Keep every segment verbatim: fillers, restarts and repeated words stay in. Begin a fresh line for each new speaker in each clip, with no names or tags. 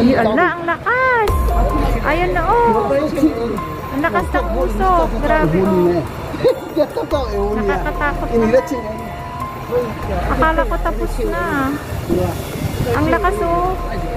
Ay, ala, ang lakas. Ayan na, oh. Ang lakas ng usok. Grabe, oh. Nakakatakot na. Akala ko tapos na. Ang lakas, oh.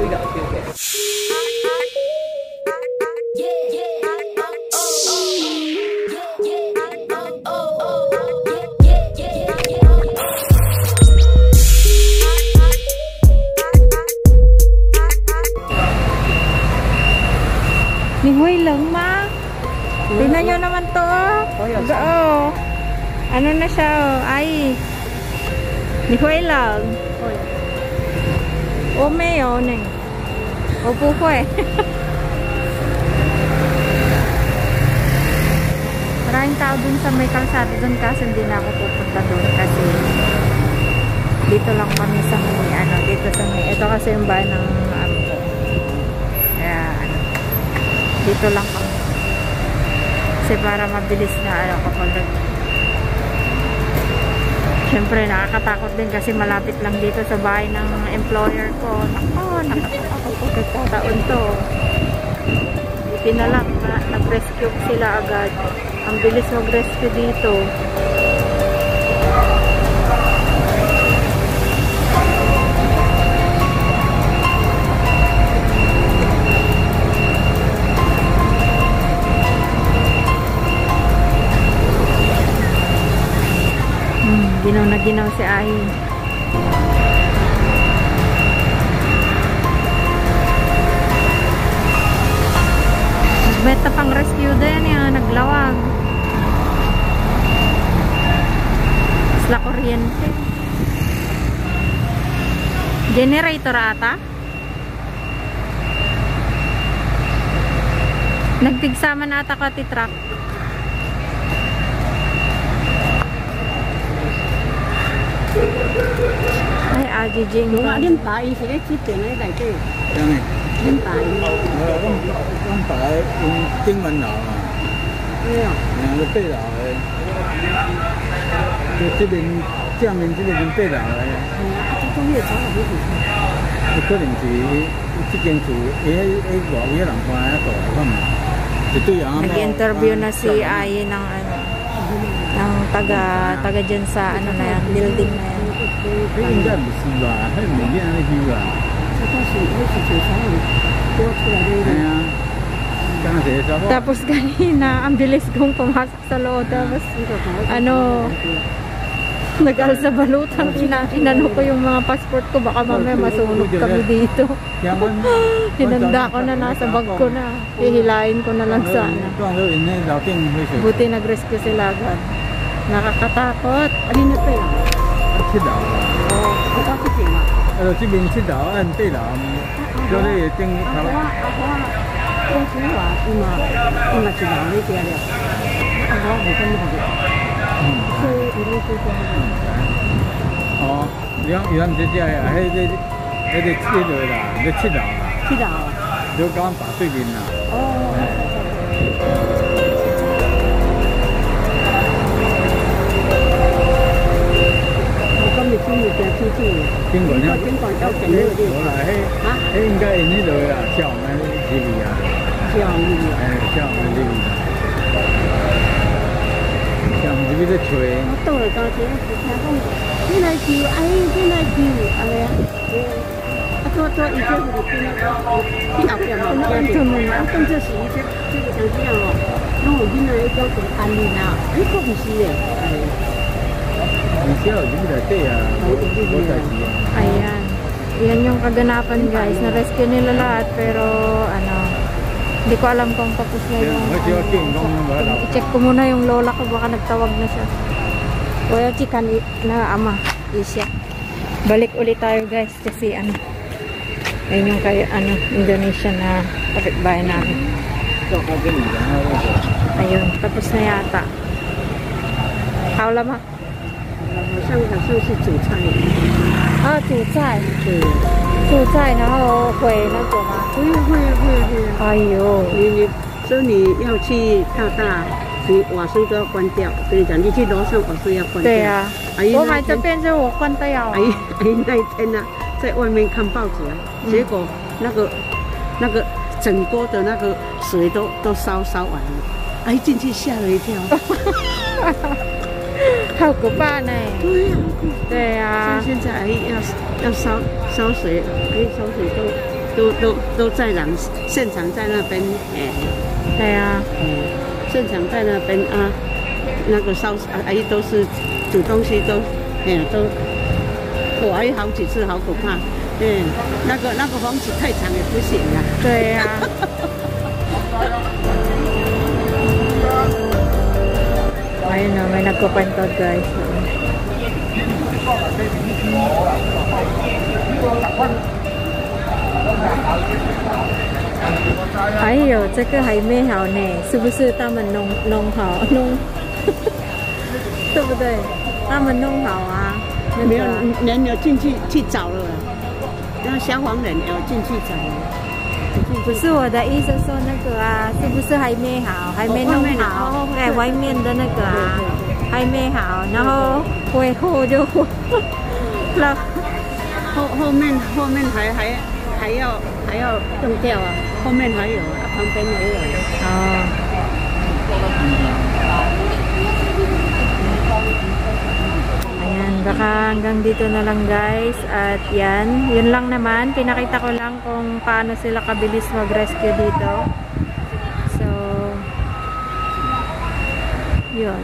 Nihoy lang, ma. Tingnan nyo naman to, oh. Oo. Ano na siya, oh. Ay. Nihoy lang. Ome, oh, ne. Opo ko, eh. Maraming tao dun sa may kalsada dun kasi hindi na ako pupunta dun kasi dito lang kami sa may, ano, dito sa may, ito kasi yung bahay ng, ano ko. Kaya, ano, dito lang kami. Kasi para mabilis na, ano, kapag siyempre, nakakatakot din kasi malapit lang dito sa bahay ng employer ko. Nako, nakakatakot ko kagkataon to. Buti na lang, na, nag-rescue sila agad. Ang bilis mag-rescue dito. Ginaw na ginaw si Ai. Nagbeta pang rescue din yan, naglawag. Isla kuryente. Generator ata? Nagpigsama na ata ka ti truck. Ay, Aji Jing.
Đúng rồi, đến tại thì cái chiếc tiền ấy đại kê. Đến tại.
Không phải chứng minh nào mà.
Đấy à?
Nó bê đảo ấy. Cái bên, trang bên cái bên bê đảo ấy.
Không biết cháu là cái gì.
Cái có định chỉ, cái kiến chủ, ấy, ấy bảo ấy làm qua ấy tổ không mà.
Nag-interview na si Ai ng ano, ng taga, taga dyan sa ano na yan, building na yan. Tapos kanina, ang bilis kong pumasok sa loob. Tapos, ano, nag-al sa balutan. Ina inano ko yung mga passport ko. Baka mamaya masunog kami dito. Hinanda ko na, nasa bag ko na. Hihilain ko na lang sana. Buti nag-rescue sila agad. Nakakatakot.
Ano na ito yan?
七樓啊！
哦，我到這邊啊。
喺度呢邊七樓，按對樓，嗰啲正頭。
我我公司話點啊？點啊？七樓呢啲啊？我我冇跟住。嗯。所以我都知道。
哦，你講原唔知只係喺啲喺啲七樓啦，你七樓啦。
七樓。
你講白對面啦。哦。今日先要訂出出嚟，邊個呢？邊個有訂呢啲？我嚟喺嚇，喺應該喺呢度啦，上緊呢邊啊，上呢邊，誒，上緊呢邊啊，上呢邊都吹。我到嚟嗰陣時，聽講邊嚟住？哎，邊嚟住？係咪啊？啊，做做以前是邊嚟？邊後邊嘛？邊邊嘛？咁這是以前這個像這樣哦，那我邊嚟叫做安寧啊？哎，嗰唔是嘅，係。
Ayan. Yan yung kaganapan guys. Na-rescue nila lahat pero ano, hindi ko alam kung tapos na yung ano, i-check ko muna yung lola ko, baka nagtawag na siya. Kuya chikan na ama isya. Balik ulit tayo guys kasi ano, ayun yung kay ano, Indonesia na kapitbahay namin. Ayun, tapos na yata. Hawla ma.
好像好像是煮菜
啊，煮菜，对，煮菜，然后会那个吗？
会会会会。
哎呦，
你你，所以你要去大大，你瓦斯都要关掉。跟你讲，你去楼上瓦斯要关掉。
对啊，我买这边就我关掉。
阿姨阿姨那一天呢，在外面看报纸啊，结果那个那个整锅的那个水都都烧烧完了，哎，进去吓了一跳。
好可怕呢。
对呀、
对啊。
现在阿姨要要烧烧水，阿姨烧水都都都都在场，现场在那边，哎，
对啊，
嗯，现场在那边啊，那个烧阿姨都是煮东西都，哎呀都，我阿姨好几次好可怕，嗯，那个那个房子太长也不行啊。
对呀、Ayun na, may nagkukwento guys.哎呦，这个还没好呢，是不是他们弄弄好弄？对不对？他们弄好啊？那个、
没有人有进去去找了，那消防人有进去找了。
不是我的意思说那个啊，是不是还没好，还没弄好？哎，外面的那个啊，还没好，然后会后就了。
后后面后面还还还要还要动掉啊，后面还有啊，旁边也有。
哦。Ayan, baka hanggang dito na lang guys. At yan, yun lang naman. Pinakita ko lang kung paano sila kabilis mag-rescue dito. So, yun.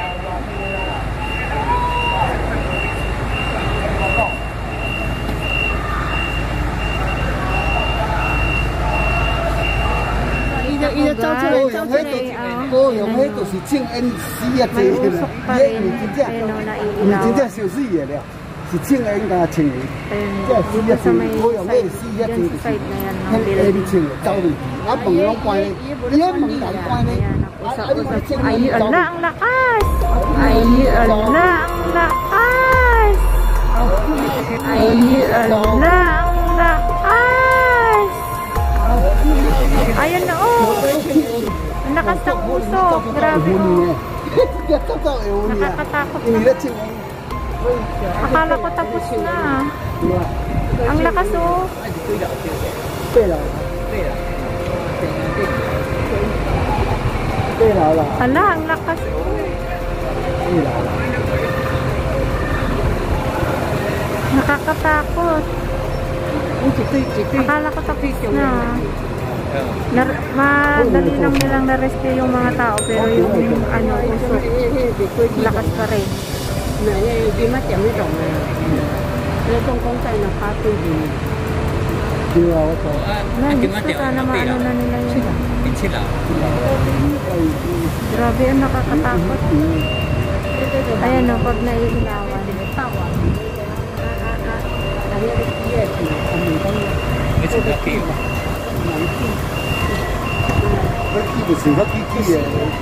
伊就走出来，走出来，
高雄迄就是正因死啊济啦，伊唔真正，唔真正受死嘅了，是正因加穿嘅，即係死啊濟，高雄迄死啊濟就是迄因穿嘅走入去，啊門攏關咧，你喺門口關咧，
Ay, ala, ang lakas! Ay, ala, ang lakas! Ay, ala, ang lakas! Ayan na, oh! Ang lakas ng usok. Grabe, oh. Nakakatakot na. Akala ko tapos na. Ang lakas, oh. Ala, ang lakas, oh. Nakakatakot. Akala ko tapos na. Na, madali lang nilang na-rescue yung mga tao pero yung, yung ano, usok, lakas pa rin. Na, gusto sana maano na nila yun. Grabe, ang nakakatakot. Ayan o, pag naiilawan.
Ito na kayo. Nó kỹ được sự nó kỹ kỹ à.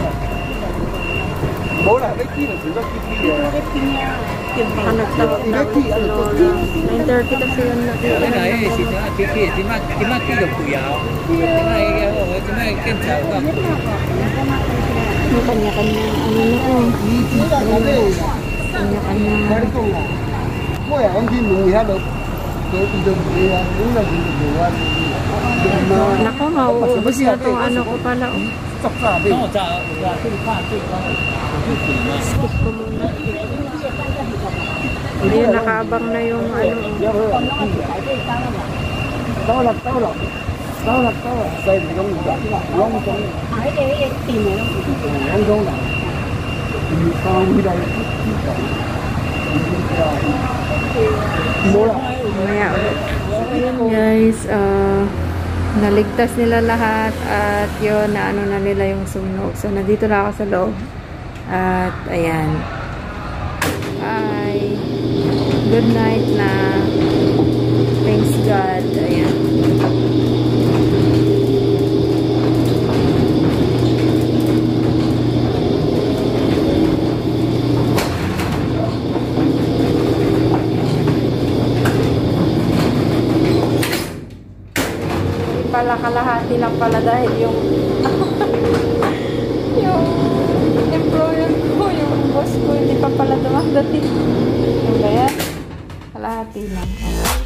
Bố là nó kỹ được sự nó kỹ kỹ à.
Ang nagtawag na si Lola. nine thirty kasi yun na.
Cái này thì nó kỹ kỹ thì mà thì mà kỹ được cụ giàu. Cái này cái này cái chảo không.
Yung kanya-kanya ano na oh. Kanya-kanya.
Bố là ông đi mùi hết được. Tôi đi được mùi à. Đúng là đi được mùi à.
Nako, mauubos na itong ano ko pala. Oh. Skip ko muna. Hindi, nakaabang na yung ano.
Tawag, tawag. Tawag, tawag. Say, long long long long.
Hỏi để tìm hiểu.
Long long là. Tao đi đây.
Mamaya ulit. Ayun guys, uh, naligtas nila lahat at yun, naano na nila yung sunog. So, nandito na ako sa loob. At, ayan. Bye. Good night na. Thanks God. Ayan. Pala kalahati lang pala dahil yung yung employer ko, yung boss ko hindi pa pala dumadating. Yung kaya kalahati lang.